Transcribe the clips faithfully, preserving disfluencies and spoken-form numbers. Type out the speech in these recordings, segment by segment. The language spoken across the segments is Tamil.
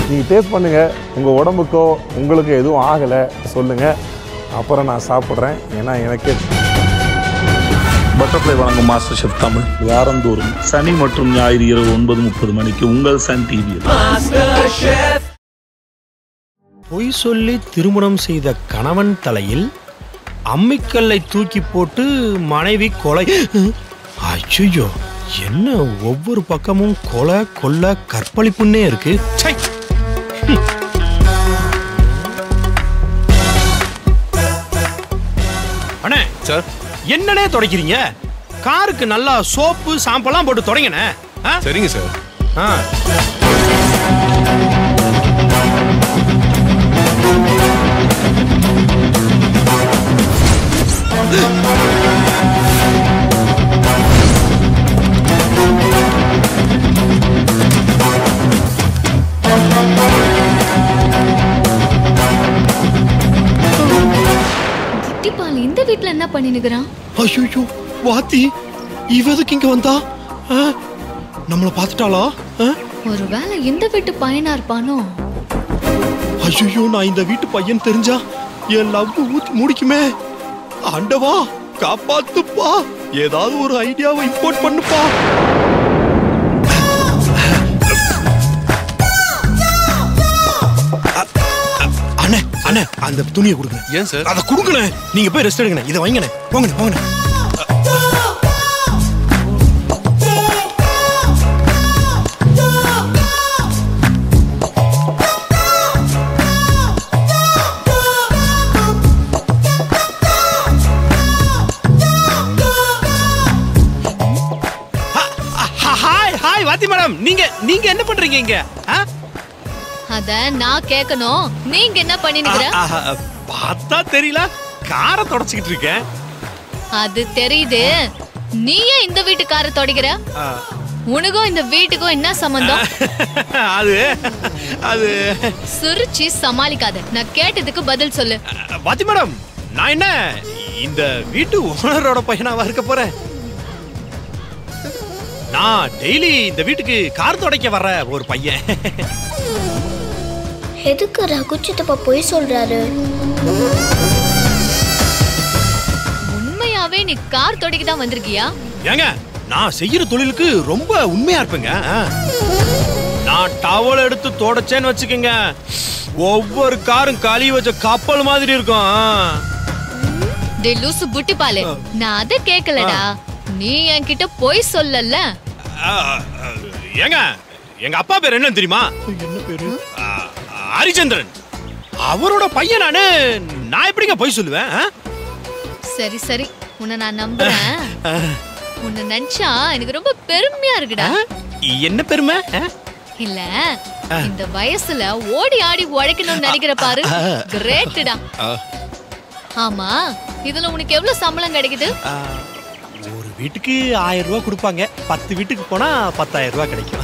நீங்கள் டேஸ்ட் பண்ணுங்கள். உங்கள் உடம்புக்கோ உங்களுக்கு எதுவும் ஆகலை சொல்லுங்கள், அப்புறம் நான் சாப்பிட்றேன். ஏன்னா எனக்கே பட்டர்ஃப்ளை வழங்கும் மாஸ்டர் ஷெஃப் தமிழ் வாரந்தோறும் சனி மற்றும் ஞாயிறு இரவு ஒன்பது முப்பது மணிக்கு உங்கள் சன் டிவியில். பொய் சொல்லி திருமணம் செய்த கணவன் தலையில் அம்மிக்கல்லை தூக்கி போட்டு மனைவி கொலை. ஐயோ, என்ன ஒவ்வொரு பக்கமும் கொலை கொல்ல கற்பழிப்புன்னே இருக்கு. அண்ணே சார், என்னனே தொடக்கிறீங்க? காருக்கு நல்லா சோப்பு சாம்பெல்லாம் போட்டு தொடங்கண்ணே. சரிங்க சார். ஆ இந்த வீட்ல என்ன பண்ணினுக்குறான்? ஐயோ வாத்தி, இவதுக்கு இங்க வந்தா? நம்மள பாத்துட்டாளா? ஒருவேளை இந்த வீட்டு பையனா இருப்பானோ? ஐயோ, நான் இந்த வீட்டு பையன் தெரிஞ்சா என் லவ் ஊத்தி முடிக்குமே. ஆண்டவா காப்பாத்துப்பா, ஏதாவது ஒரு ஐடியாவை இம்போர்ட் பண்ணுப்பா. அண்ணே அண்ணே, அந்த துணியை கொடுங்க. ஏன் சார்? அதை கொடுங்கண்ணே. நீங்க போய் ரெஸ்ட் எடுங்கண்ணே. இதை வைங்கண்ணே. போங்கண்ணே போங்கண்ணே. ஹாய் ஹாய் வாத்தி மேடம், நீங்க நீங்க என்ன பண்றீங்க இங்க? அத நான் கேட்கணும், நீங்க என்ன பண்ணினுக்குற? பார்த்தா தெரியல, காரை தொடச்சிக்கிட்டு இருக்கேன். அது தெரியுது. நீயே இந்த வீட்டு காரை தொடக்கிற? உனக்கும் இந்த வீட்டுக்கும் என்ன சம்பந்தம்? அது அது சுருச்சி சமாளிக்காத. நான் கேட்டதுக்கு பதில் சொல்லு. வாத்தி மேடம், நான் என்ன இந்த வீட்டு ஓனரோட பையனாவா இருக்க போறேன்? நான் டெய்லி இந்த வீட்டுக்கு கார் துடைக்க வர்ற ஒரு பையன். எதுக்கு ரகுச்சித்தப்பா போய் சொல்றாரு? உண்மையாவே நீ கார் துடைக்க தான் வந்திருக்கியா? ஏங்க, நான் செய்யற தொழிலுக்கு ரொம்ப உண்மையா இருப்பேங்க. நான் டவல் எடுத்து தொடச்சேன்னு வச்சுக்கோங்க, ஒவ்வொரு காரும் கழுவி வச்ச கப்பல் மாதிரி இருக்கும். டே லூசு புட்டி பாலே, நான் அதை கேட்கலடா. நீ என்கிட்ட போய் சொல்லல. ஏங்க, எங்க அப்பா பேர் என்ன தெரியுமா? என்ன பேரு? ஹரிச்சந்திரன். அவரோட பையன் நானு. நான் எப்படிங்க போய் சொல்லுவேன்? சரி சரி, உன்னை நான் நம்புறேன். உன்னை நினைச்சா எனக்கு ரொம்ப பெருமையா இருக்குடா. என்ன பெருமை? இல்ல, இந்த வயசுல ஓடி ஆடி உழைக்கணும்னு நினைக்கிற பாரு, கிரேட்டுடா. ஆமா, இதுல உனக்கு எவ்வளவு சம்பளம் கிடைக்குது? ஒரு வீட்டுக்கு ஆயிரம் ரூபாய் கொடுப்பாங்க. பத்து வீட்டுக்கு போனா பத்தாயிரம் ரூபாய் கிடைக்கும்.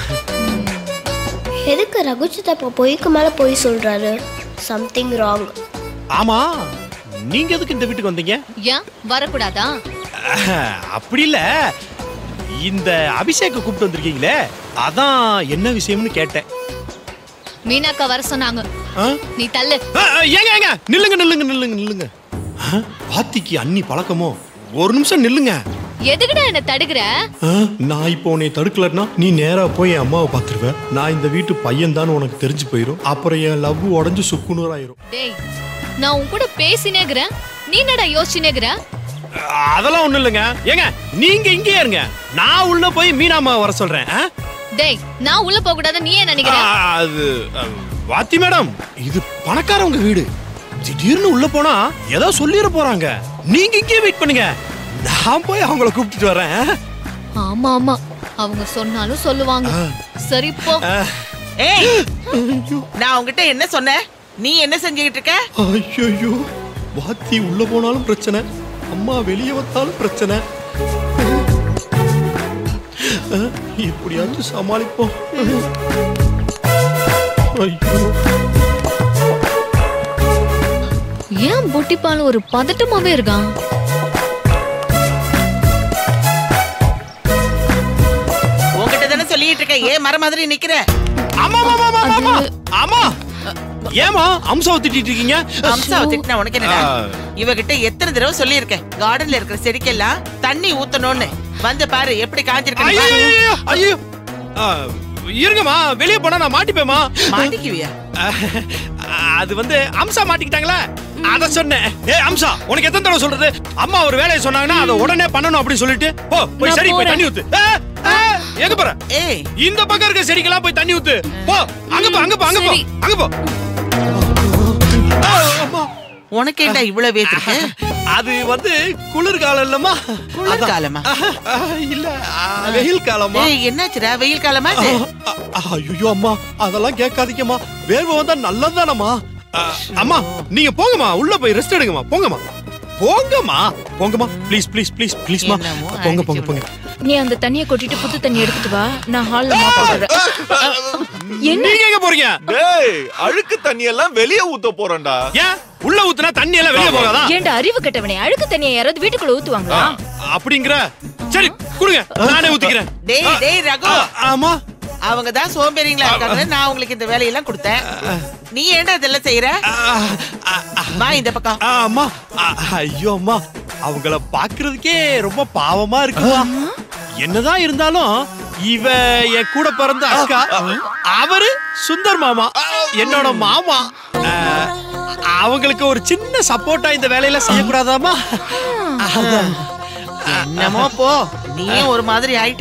எதுக்கு ரகுச்சித்தப்பா பொய்க்கு மேல போய் சொல்றாரு? Something wrong. ஆமா, நீங்க எதுக்கு இந்த வீட்டுக்கு வந்தீங்க? ஏன் வரக்கூடாதா? அப்படி இல்ல, இந்த அபிஷேக கூப்பிட்டு வந்திருக்கீங்களே, அதான் என்ன விஷயம்னு கேட்டேன். மீனாக்கா வர சொன்னாங்க. நீ தள்ளு. ஏங்க ஏங்க, நில்லுங்க நில்லுங்க நில்லுங்க நில்லுங்க. பாத்திக்கு அண்ணி பழக்கமோ? ஒரு நிமிஷம் நில்லுங்க. எதுக்குடா என்ன தடுக்குற? நான் இப்போ உன்னை தடுக்கலன்னா நீ நேரா போய் என் அம்மாவை பாத்துருவ. நான் இந்த வீட்டு பையன் தான் உனக்கு தெரிஞ்சு போயிரும். அப்புறம் என் லவ் உடஞ்சு சுக்குநூறு ஆயிரும். டேய், நான் உன் கூட பேசினேங்கறேன், நீ என்னடா யோசிச்சுனேங்கற? அதெல்லாம் ஒண்ணு இல்லங்க. ஏங்க, நீங்க இங்கே இருங்க, நான் உள்ள போய் மீனாம்மா வர சொல்றேன். டேய், நான் உள்ள போக கூடாது நீ என்ன நினைக்கிற? அது வாத்தி மேடம், இது பணக்காரவங்க வீடு. திடீர்னு உள்ள போனா ஏதோ சொல்லிர போறாங்க. நீங்க இங்கே வெயிட் பண்ணுங்க, நான் போய் அவங்கள கூப்பிட்டுட்டு வரேன். ஆமா ஆமா, அவங்க சொன்னாலும் சொல்லுவாங்க. சரி போ. ஏய், நான் உன்கிட்ட என்ன சொன்னேன்? நீ என்ன செஞ்சுக்கிட்டு இருக்க? ஐயோ, வாத்தி உள்ள போனாலும் பிரச்சனை, அம்மா வெளியே வந்தாலும் பிரச்சனை. எப்படியாச்சும் சமாளிப்போம். ஐயோ, ஏன் புட்டிப்பால் ஒரு பதட்டமாவே இருக்கான்? உன்கிட்ட தானே சொல்லிட்டு பண்ணிட்டு இருக்க? ஏன் மர மாதிரி நிக்கிற? ஆமா ஆமா ஆமா ஆமா ஆமா ஏமா அம்சாவை திட்டிட்டு இருக்கீங்க? அம்சாவை திட்டினா உனக்கு என்னடா? இவகிட்ட எத்தனை தடவை சொல்லியிருக்கேன், கார்டன்ல இருக்கிற செடிக்கெல்லாம் தண்ணி ஊத்தணும்னு. வந்து பாரு எப்படி காஞ்சிருக்கு. ஐயோ ஐயோ இருங்கம்மா, வெளியே போனா நான் மாட்டிப்பேமா. மாட்டிக்குவியா? அது வந்து அம்சா மாட்டிக்கிட்டாங்களா, அத சொன்னேன். ஏய் அம்சா, உனக்கு எத்தனை தடவை சொல்றது? அம்மா ஒரு வேலையை சொன்னாங்கன்னா அதை உடனே பண்ணணும் அப்படின்னு சொல்லிட்டு போ, போய் செடி போய் தண்ணி ஊத்து. எங்க போற? ஏய், இந்த பக்கம் இருக்க செடிக்கெல்லாம் போய் தண்ணி ஊத்து. போ, அங்க போ, அங்க போ, அங்க போ, அங்க போ. உனக்கு என்ன இவ்வளவு வேத்திருக்கு? அது வந்து குளிர்காலம் இல்லம்மா. குளிர்காலமா? இல்ல, வெயில் காலமா. ஏய், என்னாச்சுடா? வெயில் காலமா? ஐயோ அம்மா, அதெல்லாம் கேட்காதீங்கம்மா. வேர்வை வந்தா நல்லதானம்மா. அம்மா நீங்க போங்கம்மா, உள்ள போய் ரெஸ்ட் எடுங்கம்மா. போங்கம்மா போங்கம்மா போங்கம்மா, ப்ளீஸ் ப்ளீஸ் ப்ளீஸ் ப்ளீஸ்மா, போங்க போங்க போங்க. நீ அந்த தண்ணியை கொட்டிட்டு புது தண்ணி எடுத்துட்டு வா, நான் ஹால்ல மாட்டறேன். என்ன எங்க போறீங்க? டேய், அழுக்கு தண்ணி எல்லாம் வெளிய ஊத்த போறேன்டா. ஏன் உள்ள ஊத்துனா தண்ணி எல்லாம் வெளிய போகாதா? ஏன்டா அறிவு கெட்டவனே, அழுக்கு தண்ணியை யாராவது வீட்டுக்குள்ள ஊத்துவாங்களா? அப்படிங்கற? சரி குடுங்க, நானே ஊத்திக்கிறேன். டேய் டேய் ரகு. ஆமா, அவங்க தான் சோம்பேறிங்களா இருக்காங்க. நான் உங்களுக்கு இந்த வேலையெல்லாம் கொடுத்தேன். நீ ஏன்டா இதெல்லாம் செய்யற? மா இந்த பக்கம். அம்மா, ஐயோ அம்மா, அவங்கள பாக்குறதுக்கே ரொம்ப பாவமா இருக்குமா. என்னதான் இருந்தாலும் இவ என் கூட பிறந்த அக்கா, அவரு சுந்தர் மாமா, என்னோட மாமா. அவங்களுக்கு ஒரு சின்ன சப்போர்ட்டா இந்த வேலையில செய்யக்கூடாதாமா? என்னமோ போ, நீயே ஒரு மாதிரி ஆயிட்ட.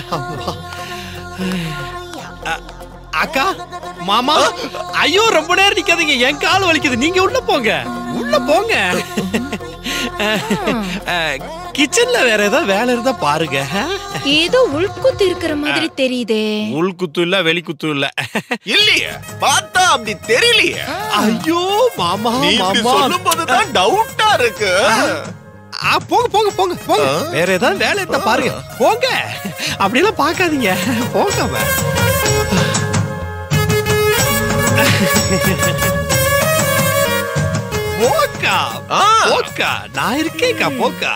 அக்கா, மாமா, ஐயோ ரொம்ப நேரம் நிக்காதீங்க, என் கால் வலிக்குது. நீங்க உள்ள போங்க, உள்ள போங்க. கிச்சன்ல வேற ஏதாவது வேலை இருந்தா பாருங்க. ஏதோ உள்குத்து இருக்கிற மாதிரி தெரியுதே. உள்குத்து இல்ல, வெளிக்குத்து இல்ல. இல்லையே, பார்த்தா அப்படி தெரியலையே. ஐயோ மாமா, நீ இப்படி மாமா சொல்லும்போது தான் டவுட்டா இருக்கு. போங்க போங்க போங்க போங்க, வேற ஏதாவது வேலை இருந்தா பாருங்க. போங்க, அப்படியெல்லாம் பாக்காதீங்க, போங்க. போக்கா போக்கா, நான் இருக்கேக்கா, போக்கா.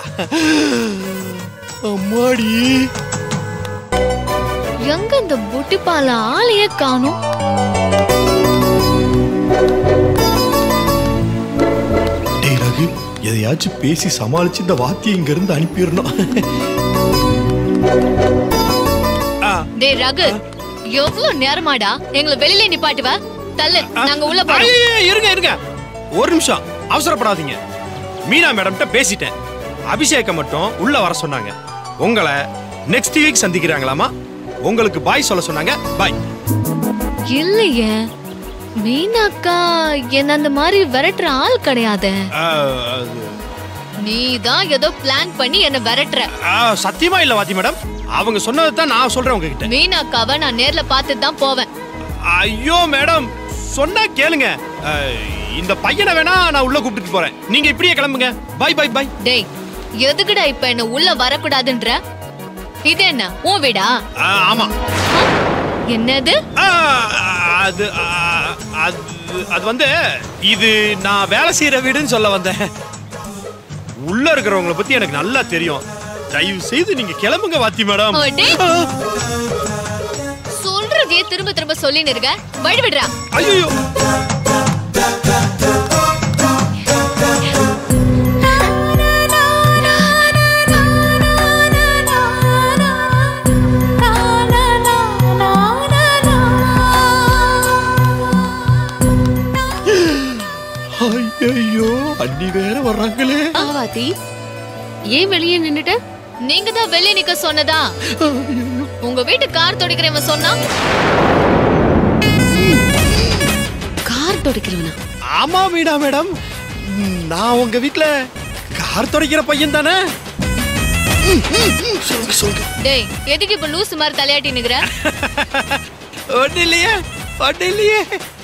அம்மாடி, எங்க இந்த புட்டி பால ஆளையே காணும்? டேய் ரகு, எதையாச்சும் பேசி சமாளிச்சு இந்த வாத்தியை இங்க இருந்து அனுப்பிடணும். டேய் ரகு, எவ்வளவு நேரமாடா எங்களை வெளியில நிப்பாட்டுவ? தள்ளு, நாங்க உள்ள போறோம். இருங்க இருங்க, ஒரு நிமிஷம், அவசரப்படாதீங்க. மீனா மேடம்கிட்ட பேசிட்டேன். அபிஷேகம் மட்டும் உள்ள வர சொன்னாங்க. உங்களை நெக்ஸ்ட் வீக் சந்திக்கிறாங்களாமா. உங்களுக்கு பாய் சொல்ல சொன்னாங்க. பாய். இல்லையே, மீனாக்கா என்ன அந்த மாதிரி விரட்டுற ஆள் கிடையாது. நீ தான் ஏதோ பிளான் பண்ணி என்ன விரட்டுற. சத்தியமா இல்ல வாத்தி மேடம், அவங்க சொன்னதை தான் நான் சொல்றேன் உங்ககிட்ட. மீனாக்காவை நான் நேர்ல பார்த்துட்டு தான் போவேன். ஐயோ மேடம், சொன்னா கேளுங்க. இந்த பையனை வேணா நான் உள்ள கூப்பிட்டு போறேன். நீங்க இப்படியே கிளம்புங்க. Bye bye bye. டேய், எதுக்குடா இப்ப என்ன உள்ள வரக்கூடாதுன்ற? இது என்ன உன் வீடா? ஆமா. என்னது? அது அது வந்து இது நான் வேலை செய்யற வீடுன்னு சொல்ல வந்தேன். உள்ள இருக்கிறவங்களை பத்தி எனக்கு நல்லா தெரியும். தயவு செய்து நீங்க கிளம்புங்க வாத்தி மேடம். சொல்றதே திரும்ப திரும்ப சொல்லின்னு இருக்க, வழி விடுறா. ஐயோ, ஐயோ, அண்ணி வேற வர்றாங்களே. ஆவாதி, ஏன் வெளியே நின்னுட்ட? நீங்க தான் வெளியே நிக்க சொன்னதா? உங்க வீட்டு கார் துடைக்கிறவன் சொன்னா? கார் துடைக்கிறவனா? ஆமா மீனா மேடம், நான் உங்க வீட்ல கார் துடைக்கிற பையன் தானே. டேய், எதுக்கு இப்ப லூஸ் மாதிரி தலையாட்டி நிக்கிற? ஒண்ணு இல்லையே, ஒண்ணு இல்லையே.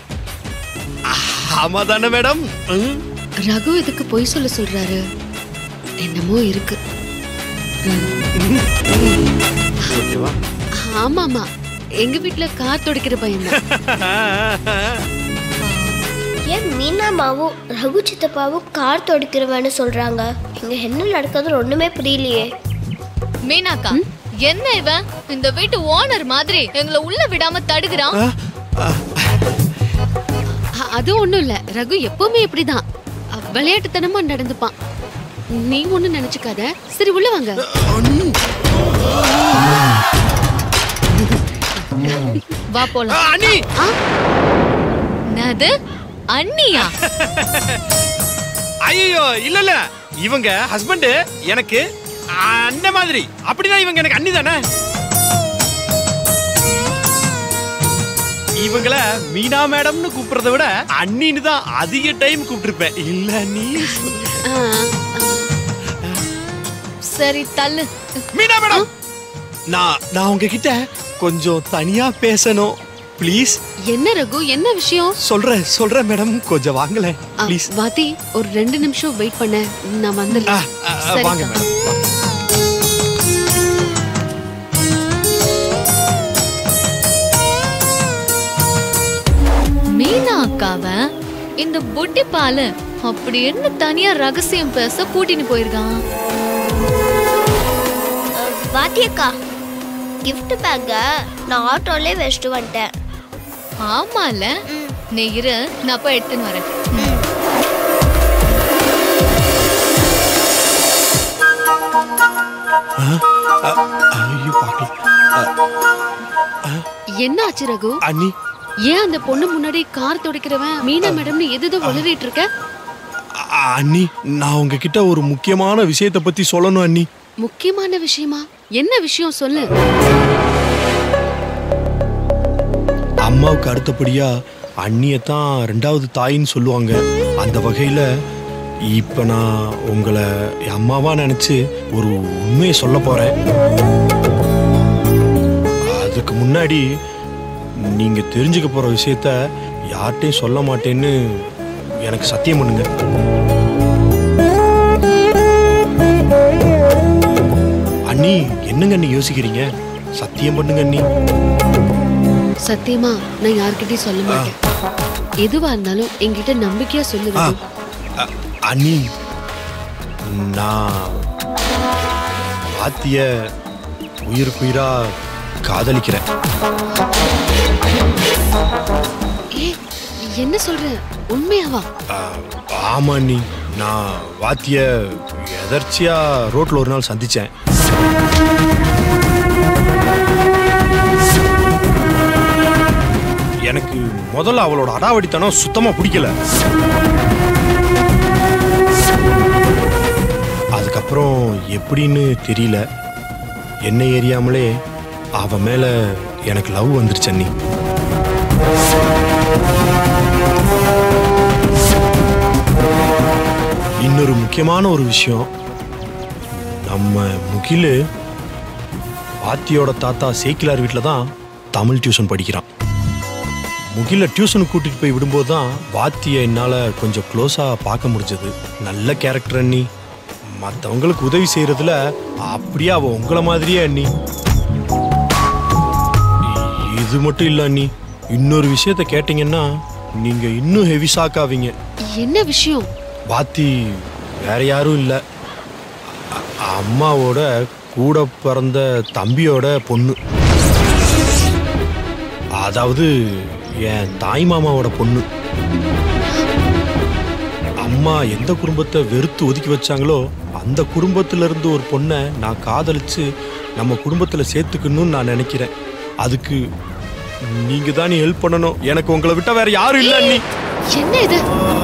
ஆமா தானே மேடம். ரகு இதுக்கு பொய் சொல்ல சொல்றாரு, என்னமோ இருக்கு. ஆமாமா, எங்க வீட்டுல கார் துடைக்கிற பையன். ஏன் மீனாமாவும் ரகு சித்தப்பாவும் கார் துடைக்கிறவன்னு சொல்றாங்க? இங்க என்ன நடக்குது ஒண்ணுமே புரியலையே. மீனாக்கா, என்ன இவன் இந்த வீட்டு ஓனர் மாதிரி எங்களை உள்ள விடாம தடுக்கிறான்? அது ஒண்ணும் இல்ல, ரகு எப்பவுமே இப்படிதான் விளையாட்டுத்தனமா நடந்துப்பான். நீ ஒண்ணு நினைச்சுக்காத. சரி உள்ள வாங்க. வா போலாம். அண்ணி என்னது அண்ணியா? ஐயோ இல்ல இல்ல, இவங்க ஹஸ்பண்ட் எனக்கு அண்ணன் மாதிரி. அப்படிதான் இவங்க எனக்கு அண்ணி தானே. இவங்கள மீனா மேடம்னு கூப்பிடுறத விட அண்ணின்னு தான் அதிக டைம் கூப்பிட்டுருப்பேன். இல்ல நீ சரி தள்ளு. மீனா மேடம், நான் நான் உங்ககிட்ட கொஞ்சம் தனியா பேசணும் ப்ளீஸ். என்ன ரகு, என்ன விஷயம்? சொல்றேன் சொல்றேன் மேடம், கொஞ்சம் வாங்கல ப்ளீஸ். வாத்தி ஒரு ரெண்டு நிமிஷம் வெயிட் பண்ண, நான் வந்துடுறேன். வாங்க மேடம். மீனா அக்காவ இந்த புட்டி பாலு அப்படி என்ன தனியா ரகசியம் பேச கூட்டின்னு போயிருக்கான்? வாத்தியக்கா, gift பேக்க நான் ஆட்டோலே வச்சுட்டு வந்துட்டேன். ஆமால, நீ இரு, நான் போய் எடுத்துன்னு வரேன். என்ன ஆச்சு ரகு? அண்ணி, ஏன் அந்த பொண்ணு முன்னாடி கார் துடைக்கிறவன் மீனா மேடம்னு எதுதோ உளறிட்டு இருக்க? அண்ணி, நான் உங்ககிட்ட ஒரு முக்கியமான விஷயத்தை பத்தி சொல்லணும் அண்ணி. முக்கியமான விஷயமா? என்ன விஷயம் சொல்லு. அம்மாவுக்கு அடுத்தபடியா அண்ணியத்தான் ரெண்டாவது தாயின்னு சொல்லுவாங்க. அந்த வகையில இப்ப நான் உங்களை அம்மாவா நினைச்சு ஒரு உண்மையை சொல்ல போறேன். அதுக்கு முன்னாடி நீங்க தெரிஞ்சுக்க போற விஷயத்த யார்கிட்டையும் சொல்ல மாட்டேன்னு எனக்கு சத்தியம் பண்ணுங்க. அண்ணி, என்னங்க அண்ணி யோசிக்கிறீங்க? சத்தியம் பண்ணுங்க அண்ணி. சத்தியமா நான் யார்கிட்டயும் சொல்ல மாட்டேன். எதுவா இருந்தாலும் என்கிட்ட நம்பிக்கையா சொல்லுவேன். அண்ணி, நான் வாத்திய உயிருக்குயிரா காதலிக்கிறேன். என்ன சொல்ற? உண்மையாவா? ஆமா அண்ணி, நான் வாத்திய எதர்ச்சியா ரோட்ல ஒரு நாள் சந்திச்சேன். எனக்கு முதல்ல அவளோட அடாவடித்தனம் சுத்தமா பிடிக்கல. அதுக்கப்புறம் எப்படின்னு தெரியல, என்ன ஏரியாமலே அவ மேல எனக்கு லவ் வந்துருச்சு அண்ணி. இன்னொரு முக்கியமான ஒரு விஷயம், நம்ம முகிலு வாத்தியோட தாத்தா சேக்கிலார் வீட்டில் தான் தமிழ் டியூஷன் படிக்கிறான். முகில டியூஷனுக்கு கூட்டிட்டு போய் விடும்போது தான் வாத்தியை என்னால் கொஞ்சம் க்ளோஸாக பார்க்க முடிஞ்சது. நல்ல கேரக்டர் அண்ணி. மற்றவங்களுக்கு உதவி செய்யறதுல அப்படியே அவ உங்களை மாதிரியே அண்ணி. இது மட்டும் இல்லை அண்ணி, இன்னொரு விஷயத்த கேட்டீங்கன்னா நீங்க இன்னும் ஹெவி ஷாக் ஆவீங்க. என்ன விஷயம்? வாத்தி வேற யாரும் இல்லை, அம்மாவோட கூட பிறந்த தம்பியோட பொண்ணு. அதாவது என் தாய் மாமாவோட பொண்ணு. அம்மா எந்த குடும்பத்தை வெறுத்து ஒதுக்கி வச்சாங்களோ அந்த குடும்பத்துல இருந்து ஒரு பொண்ணை நான் காதலிச்சு நம்ம குடும்பத்துல சேர்த்துக்கணும்னு நான் நினைக்கிறேன். அதுக்கு நீங்க தான் நீ ஹெல்ப் பண்ணணும். எனக்கு உங்களை விட்டா வேற யாரும் இல்லை அண்ணி. என்ன இது?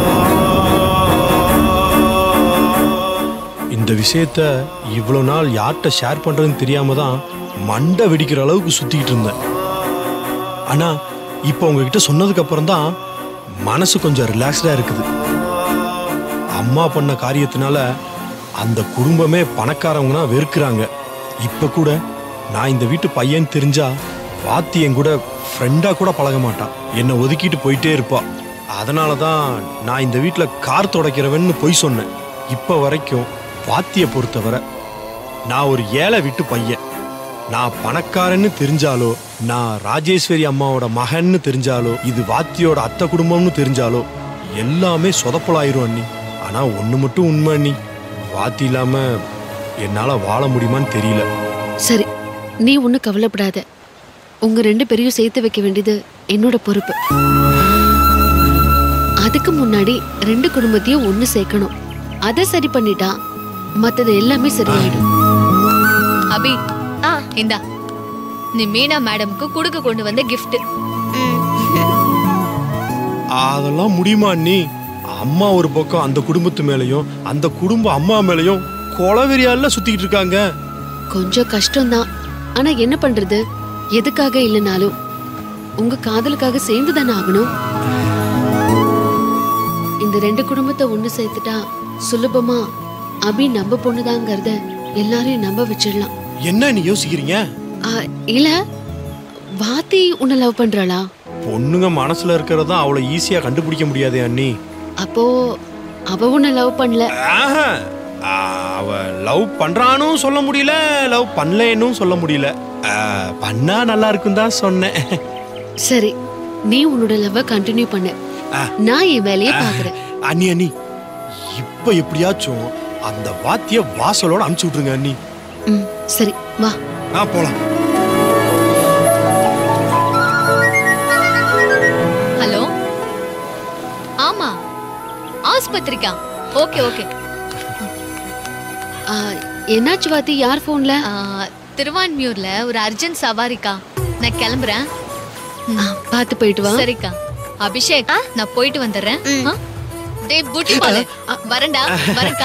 இந்த விஷயத்த இவ்வளவு நாள் யார்கிட்ட ஷேர் பண்றதுன்னு தெரியாம தான் மண்டை வெடிக்கிற அளவுக்கு சுத்திக்கிட்டு இருந்தேன். ஆனா இப்போ உங்ககிட்ட சொன்னதுக்கு அப்புறம் தான் மனசு கொஞ்சம் ரிலாக்ஸ்டா இருக்குது. அம்மா பண்ண காரியத்தினால அந்த குடும்பமே பணக்காரவங்கன்னா வெறுக்கிறாங்க. இப்ப கூட நான் இந்த வீட்டு பையன் தெரிஞ்சா வாத்தி என் கூட ஃப்ரெண்டா கூட பழக மாட்டான், என்னை ஒதுக்கிட்டு போயிட்டே இருப்பா. அதனால தான் நான் இந்த வீட்டில் கார் துடைக்கிறவன்னு பொய் சொன்னேன். இப்போ வரைக்கும் வாத்தியை பொறுத்தவரை நான் ஒரு ஏழை வீட்டு பையன். நான் பணக்காரன்னு தெரிஞ்சாலோ, நான் ராஜேஸ்வரி அம்மாவோட மகன்னு தெரிஞ்சாலோ, இது வாத்தியோட அத்தை குடும்பம்னு தெரிஞ்சாலோ எல்லாமே சொதப்பலாயிரும் அண்ணி. ஆனா ஒண்ணு மட்டும் உண்மை அண்ணி, வாத்தி இல்லாம என்னால வாழ முடியுமான்னு தெரியல. சரி, நீ ஒன்றும் கவலைப்படாத. உங்க ரெண்டு பேரையும் சேர்த்து வைக்க வேண்டியது என்னோட பொறுப்பு. அதுக்கு முன்னாடி ரெண்டு குடும்பத்தையும் ஒண்ணு சேர்க்கணும். அதை சரி பண்ணிட்டா மத்தது எல்லாமே சரியாயிடும். அபி, இந்தா நீ மீனா மேடம்க்கு குடுக்க கொண்டு வந்த கிஃப்ட். அதெல்லாம் முடியுமா நீ? அம்மா ஒரு பக்கம் அந்த குடும்பத்து மேலயும் அந்த குடும்ப அம்மா மேலயும் கொலவெறியால சுத்திட்டு இருக்காங்க. கொஞ்சம் கஷ்டம்தான். ஆனா என்ன பண்றது? எதுக்காக இல்லைனாலும் உங்க காதலுக்காக சேர்ந்து தானே ஆகணும். இந்த ரெண்டு குடும்பத்தை ஒண்ணு சேர்த்துட்டா சுலபமா அபி நம்ப பொண்ணுதாங்கிறத எல்லாரையும் நம்ப வச்சிடலாம். என்ன நீ யோசிக்கிறீங்க? இல்ல, வாத்தி உன்னை லவ் பண்றாளா? பொண்ணுங்க மனசுல இருக்கிறதா அவ்வளவு ஈஸியா கண்டுபிடிக்க முடியாது அண்ணி. அப்போ அவ உன்னை லவ் பண்ணல? அவ லவ் பண்றானு சொல்ல முடியல, லவ் பண்ணலன்னு சொல்ல முடியல. பண்ணா நல்லா இருக்கும் தான் சொன்னேன். சரி, நீ உன்னோட லவ்வ கண்டினியூ பண்ணு. நான் என் வேலையை பாக்குறேன். அண்ணி அண்ணி இப்ப எப்படியாச்சும் அந்த வாத்திய வாசலோட அனுப்பிச்சு விட்டுருங்க அண்ணி. ம் சரி, வா. ஆ போலாம். ஹலோ, ஆமா ஆஸ்பத்திரிக்கா? Okay okay. என்னாச்சு வாத்தி? யார் போன்ல? திருவான்மியூர்ல ஒரு அர்ஜென்ட் சவாரிக்கா. நான் கிளம்புறேன். பார்த்து போயிட்டு வா. சரிக்கா. அபிஷேக், நான் போயிட்டு வந்துடுறேன். டேய் பூட்டி பாலு, வரேன்டா. வரேன்க்கா.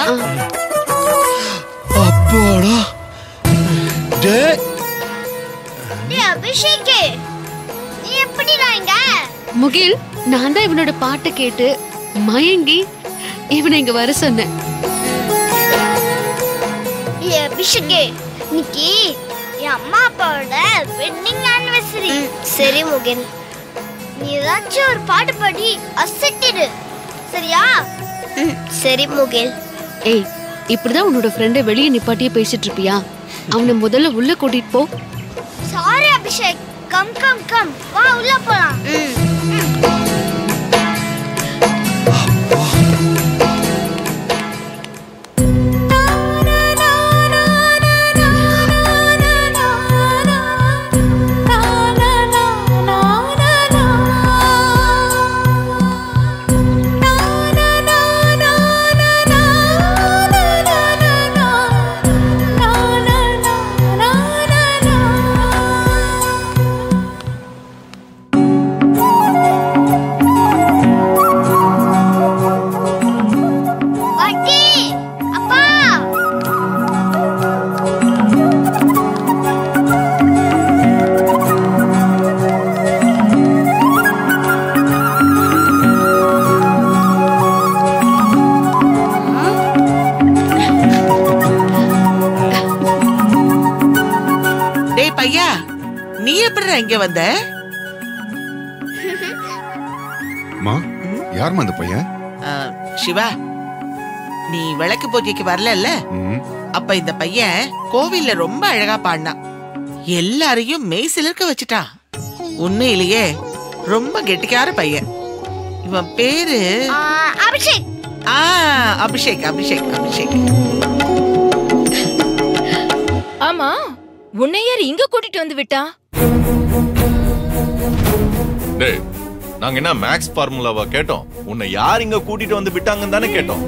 அப்பாடா. டேய் டேய் அபிஷேக், நீ எப்படிடா இங்க? முகில், நான் தான் இவனோட பாட்டை கேட்டு மயங்கி இவனை இங்க வர சொன்னேன். ஏ அபிஷேக், இன்னைக்கு என் அம்மா அப்பாவோட வெட்டிங் ஆனிவர்சரி. சரி முகில், நீ ஏதாச்சும் ஒரு பாட்டு பாடி அசத்திடு, சரியா? சரி முகில். ஏய், இப்படிதான் உன்னோட ஃப்ரெண்டை வெளியே நிப்பாட்டியே பேசிட்டு இருப்பியா? அவனை முதல்ல உள்ள கூட்டிட்டு போ. Sorry Abhishek, come come come, வா உள்ள போலாம். இங்க வந்த? மா, யாருமா அந்த பையன்? சிவா, நீ விளக்கு பூஜைக்கு வரல? அப்ப இந்த பையன் கோவில்ல ரொம்ப அழகா பாடினான். எல்லாரையும் மெய் சிலிர்க்க வச்சுட்டான். உண்மையிலேயே ரொம்ப கெட்டிக்கார பையன். இவன் பேரு அபிஷேக். ஆ அபிஷேக் அபிஷேக் அபிஷேக். ஆமா, உன்னை யார் இங்க கூட்டிட்டு வந்து விட்டா? டேய், நாங்க என்ன மேக்ஸ் ஃபார்முலாவா கேட்டோம்? உன்னை யார் இங்க கூட்டிட்டு வந்து விட்டாங்கன்னு தானே கேட்டோம்.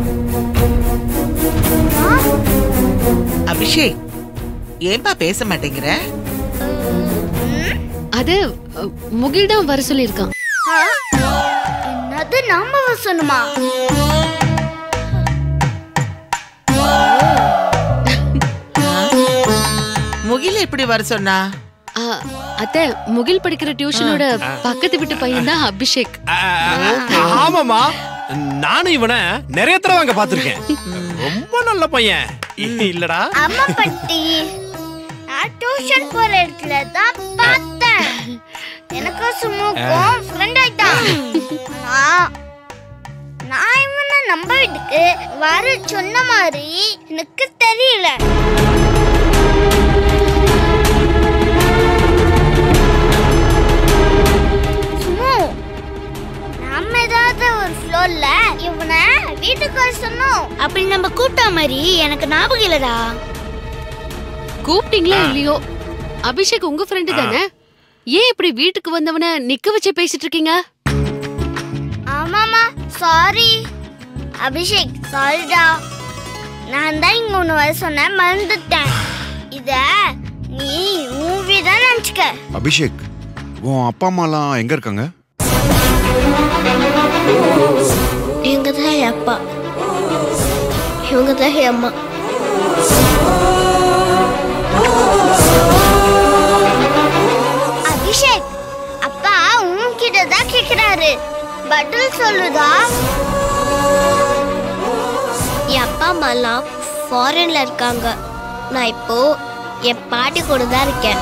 அபிஷேக், ஏன்பா பேச மாட்டேங்கிற? அது முகில் தான் வர சொல்லிருக்கான். என்னது, நாம வர சொன்னோமா? முகில் எப்படி வர சொன்னா? அத்தை, முகில் படிக்கிற டியூஷனோட பக்கத்து வீட்டு பையன் தான் அபிஷேக். ஆமாமா, நானும் இவனை நிறைய தடவை அங்க பாத்திருக்கேன். ரொம்ப நல்ல பையன் இல்லடா? அம்மா பட்டி, நான் டியூஷன் போற இடத்துல தான் பார்த்தேன். எனக்கு சும்முக்கும் ஃப்ரெண்ட் ஆயிட்டான். நான் இவனை நம்ம வீட்டுக்கு வர சொன்ன மாதிரி எனக்கு தெரியல. நம்ம ஏதாவது ஒரு ஃப்ளோர்ல இவனை வீட்டுக்கு வர சொன்னோம். அப்படி நம்ம கூப்பிட்ட மாதிரி எனக்கு ஞாபகம் இல்லடா. கூப்பிட்டீங்களா இல்லையோ, அபிஷேக் உங்க ஃப்ரெண்டு தானே? ஏன் இப்படி வீட்டுக்கு வந்தவன நிக்க வச்சு பேசிட்டு இருக்கீங்க? ஆமாமா, சாரி. அபிஷேக், சாரிடா. நான் தான் இங்க ஒண்ணு வர சொன்னேன், மறந்துட்டேன். இத நீ மூவி தான் நினைச்சுக்க. அபிஷேக், உன் அப்பா அம்மாலாம் எங்க இருக்காங்க? எங்க தான் அப்பா, இவங்க தான் அம்மா. அபிஷேக், அப்பா உன்கிட்ட தான் கேக்குறாரு, பதில் சொல்லுதா? என் அப்பா அம்மாலாம் ஃபாரின்ல இருக்காங்க. நான் இப்போ என் பாட்டி கூட தான் இருக்கேன்.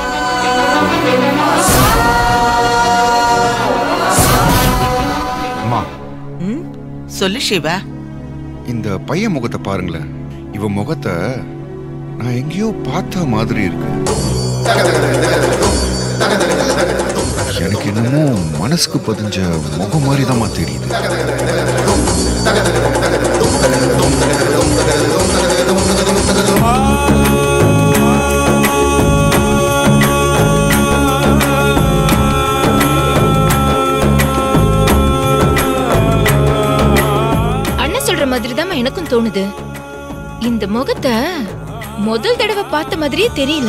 அம்மா, ம் சொல்லு சிவா. இந்த பையன் முகத்தை பாருங்களேன். இவ முகத்தை நான் எங்கேயோ பார்த்த மாதிரி இருக்கு. எனக்கு என்னமோ மனசுக்கு பதிஞ்ச முகம் மாதிரி தான் தெரியுது. அண்ணன் சொல்ற மாதிரி தான் எனக்கும் தோணுது. இந்த முகத்தை முதல் தடவை பார்த்த மாதிரியே தெரியல.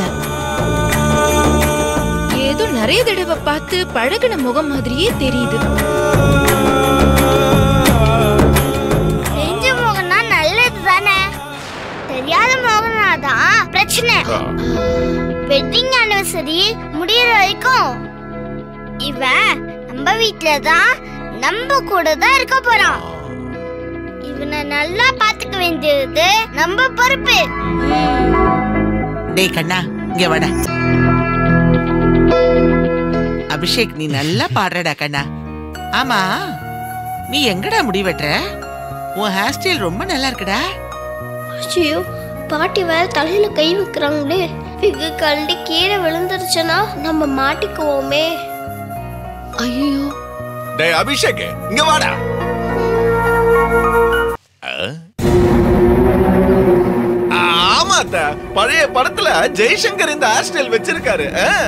ஏதோ நிறைய தடவை பார்த்து பழகின முகம் மாதிரியே தெரியுது. தெரிஞ்ச முகம்னா நல்லது தானே, தெரியாத முகம்னா தான் பிரச்சனை. வெட்டிங் ஆனிவர்சரி முடியற வரைக்கும் இவன் நம்ம வீட்ல தான், நம்ம கூட தான் இருக்க போறான். இவனை நல்லா பாத்துக்க வேண்டியது நம்ம பொறுப்பு. டேய் கண்ணா, இங்க வாடா. அபிஷேக், நீ நல்லா பாடுறடா கண்ணா. ஆமா, நீ எங்கடா முடி வெட்டுற? உன் ஹேர் ஸ்டைல் ரொம்ப நல்லா இருக்குடா. ஐயோ, பாட்டி வேற தலையில கை வைக்கிறாங்களே. பிகு கழட்டி கீழே விழுந்துருச்சுன்னா நம்ம மாட்டிக்குவோமே. ஐயோ, டேய் அபிஷேக், இங்க வாடா. ஆமா அத்த, பழைய படத்துல ஜெய்சங்கர் இந்த ஹேர் ஸ்டைல் வச்சிருக்காரு.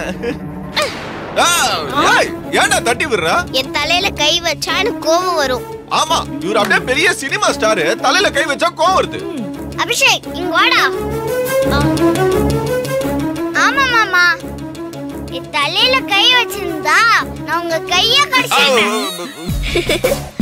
ஏன்டா தட்டி விடுற? என் தலையில கை வச்சா எனக்கு கோவம் வரும். ஆமா, இவர் அப்படியே பெரிய சினிமா ஸ்டார், தலையில கை வச்சா கோவம் வருது. அபிஷேக், இங்க வாடா. ஆமா மாமா, என் தலையில கை வச்சிருந்தா நான் உங்க கைய கடிச்சிருப்பேன்.